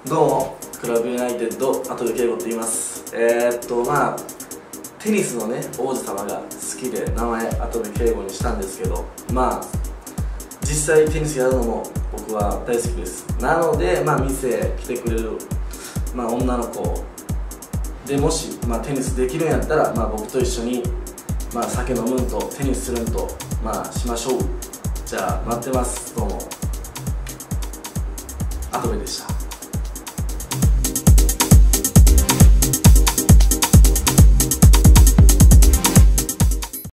どうも、クラブユナイテッド跡部圭吾と言います。テニスのね王子様が好きで名前跡部圭吾にしたんですけど、実際テニスやるのも僕は大好きです。なので店来てくれる女の子でもしテニスできるんやったら僕と一緒に酒飲むんとテニスするんとしましょう。じゃあ待ってます。どうも跡部でした。